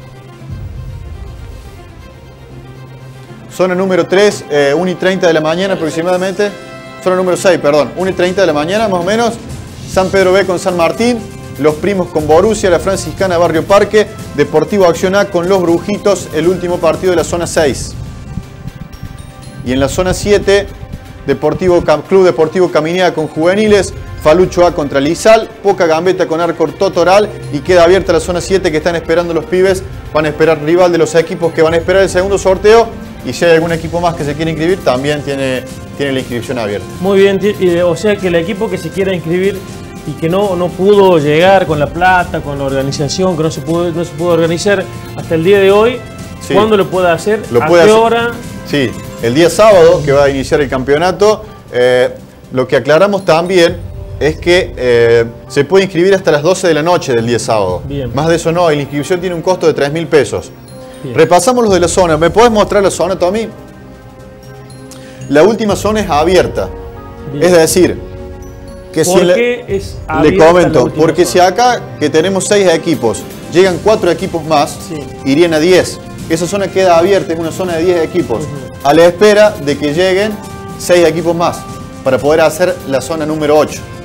Zona número tres, eh, una y treinta de la mañana aproximadamente. Zona número seis, perdón, una y treinta de la mañana más o menos. San Pedro B con San Martín. Los Primos con Borussia, la Franciscana Barrio Parque. Deportivo Acción A con Los Brujitos, el último partido de la zona seis. Y en la zona siete, Deportivo, Club Deportivo Caminera con Juveniles. Falucho A contra Lizal, Poca Gambeta con Arcor Totoral y queda abierta la zona siete que están esperando los pibes. Van a esperar rival de los equipos que van a esperar el segundo sorteo y si hay algún equipo más que se quiere inscribir también tiene, tiene la inscripción abierta. Muy bien, o sea que el equipo que se quiera inscribir y que no, no pudo llegar con la plata, con la organización, que no se pudo, no se pudo organizar hasta el día de hoy, sí. ¿Cuándo lo puede hacer? Lo ¿A puede qué hacer, hora? Sí, el día sábado que va a iniciar el campeonato. Eh, lo que aclaramos también es que eh, se puede inscribir hasta las doce de la noche del día sábado. Bien. Más de eso no, y la inscripción tiene un costo de tres mil pesos. Bien. Repasamos los de la zona. ¿Me podés mostrar la zona, Tommy? La última zona es abierta. Bien. Es decir, que ¿Por si qué le, es le comento, porque zona? Si acá que tenemos seis equipos, llegan cuatro equipos más, sí. Irían a diez. Esa zona queda abierta, es una zona de diez equipos, uh-huh. A la espera de que lleguen seis equipos más, para poder hacer la zona número ocho.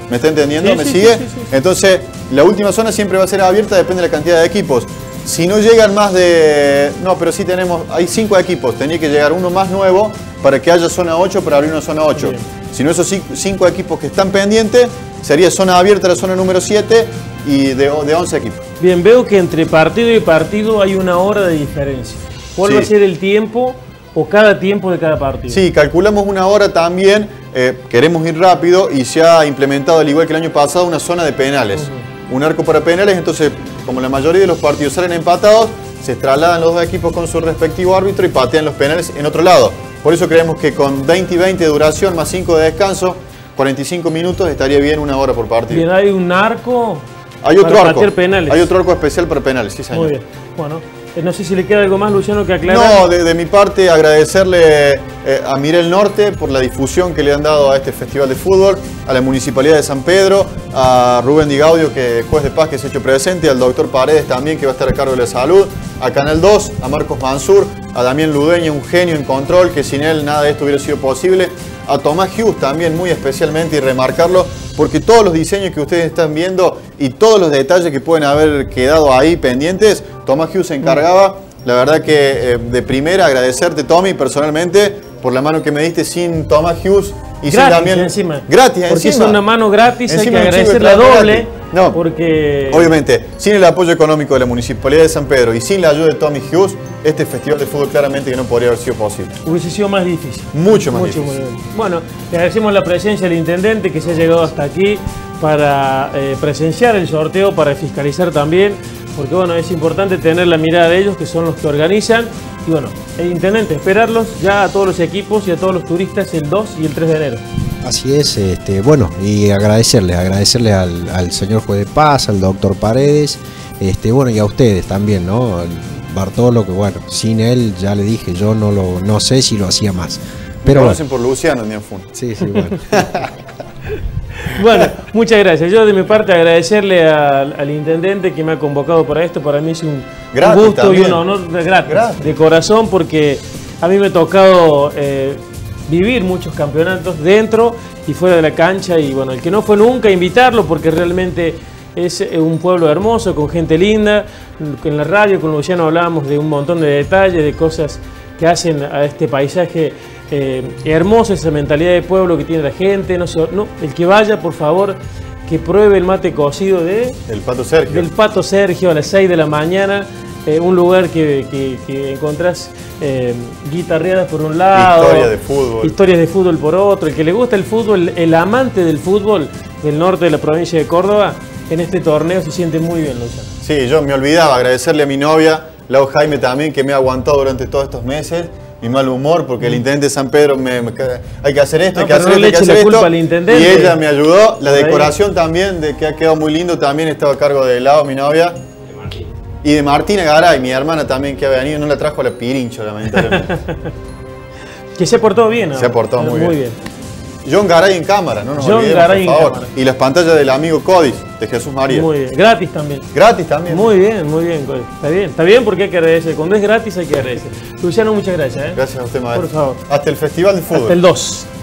¿Me está entendiendo? Sí, ¿Me sí, sigue? sí, sí, sí. Entonces, la última zona siempre va a ser abierta, depende de la cantidad de equipos. Si no llegan más de... No, pero sí tenemos... Hay cinco equipos, tenía que llegar uno más nuevo para que haya zona ocho, para abrir una zona ocho. Bien. Si no, esos cinco equipos que están pendientes, sería zona abierta la zona número siete y de, de once equipos. Bien, veo que entre partido y partido hay una hora de diferencia. ¿Cuál Sí. va a ser el tiempo o cada tiempo de cada partido? Sí, calculamos una hora también, eh, queremos ir rápido y se ha implementado, al igual que el año pasado, una zona de penales. Uh-huh. Un arco para penales, entonces, como la mayoría de los partidos salen empatados, se trasladan los dos equipos con su respectivo árbitro y patean los penales en otro lado. Por eso creemos que con veinte y veinte de duración más cinco de descanso, cuarenta y cinco minutos estaría bien una hora por partido. Bien, hay un arco Hay otro para arco. patear penales. Hay otro arco especial para penales, sí señor. Muy bien, bueno. No sé si le queda algo más, Luciano, que aclarar. No, de, de mi parte agradecerle eh, a Mirel Norte por la difusión que le han dado a este festival de fútbol, a la Municipalidad de San Pedro, a Rubén Di Gaudio, que juez de paz que se ha hecho presente, al doctor Paredes también, que va a estar a cargo de la salud, a Canal dos, a Marcos Mansur, a Damián Ludeña, un genio en control, que sin él nada de esto hubiera sido posible, a Tomás Hughes también muy especialmente, y remarcarlo, porque todos los diseños que ustedes están viendo y todos los detalles que pueden haber quedado ahí pendientes, Tomás Hughes se encargaba. La verdad que eh, de primera agradecerte, Tommy, personalmente, por la mano que me diste. Sin Tomás Hughes y gratis, sin también encima. Gratis, porque encima. es una mano gratis, Encima hay que un chico de agradecerla trabajo doble. gratis. No, porque... obviamente, sin el apoyo económico de la Municipalidad de San Pedro y sin la ayuda de Tommy Hughes, este festival de fútbol claramente que no podría haber sido posible. Hubiese sido más difícil. Mucho más Mucho, difícil. Muy bueno, le agradecemos la presencia del intendente que se ha llegado hasta aquí para eh, presenciar el sorteo, para fiscalizar también, porque bueno, es importante tener la mirada de ellos, que son los que organizan. Y bueno, el intendente, esperarlos ya a todos los equipos y a todos los turistas el dos y el tres de enero. Así es, este, bueno, y agradecerle, agradecerle al, al señor juez de paz, al doctor Paredes, este, bueno, y a ustedes también, ¿no? El Bartolo, que bueno, sin él, ya le dije, yo no lo no sé si lo hacía más. Pero Me conocen bueno. por Luciano en Nianfun. Sí, sí, bueno. Bueno, muchas gracias. Yo de mi parte agradecerle al, al intendente que me ha convocado para esto. Para mí es un, Gratis un gusto también. y un honor gratis, Gratis. de corazón, porque a mí me ha tocado eh, vivir muchos campeonatos dentro y fuera de la cancha. Y bueno, el que no fue nunca, invitarlo, porque realmente es un pueblo hermoso, con gente linda. En la radio con Luciano hablábamos de un montón de detalles, de cosas que hacen a este paisaje eh, hermoso, esa mentalidad de pueblo que tiene la gente. No, se- no, el que vaya, por favor, que pruebe el mate cocido de, El Pato Sergio. del Pato Sergio a las seis de la mañana. Eh, un lugar que, que, que encontrás eh, guitarreadas por un lado, Historia de fútbol. historias de fútbol por otro. El que le gusta el fútbol, el amante del fútbol del norte de la provincia de Córdoba, en este torneo se siente muy bien, Luciano. Sí, yo me olvidaba agradecerle a mi novia, Lau Jaime también, que me ha aguantado durante todos estos meses. Mi mal humor, porque el intendente de San Pedro me, me- hay que hacer esto, No, hay que pero hacer no esto, le hay que eche hacer la culpa esto. al intendente. Y ella me ayudó. La Por ahí. decoración también, de que ha quedado muy lindo, también estaba a cargo de Lau, mi novia. Y de Martina Garay, mi hermana también, que ha venido, no la trajo a la Pirincho, lamentablemente. Que se ha portado bien, ¿no? Se ha portado muy bien. bien. John Garay en cámara, no nos John olvidemos, Garay por en favor. cámara. Y las pantallas del amigo Codis, de Jesús María. Muy bien. Gratis también. Gratis también. Muy bien, muy bien. Coy. Está bien, está bien porque hay que agradecer. Cuando es gratis hay que agradecer. Luciano, muchas gracias. ¿eh? Gracias a usted, maestro. Por favor. Hasta el Festival de Fútbol. Hasta el dos.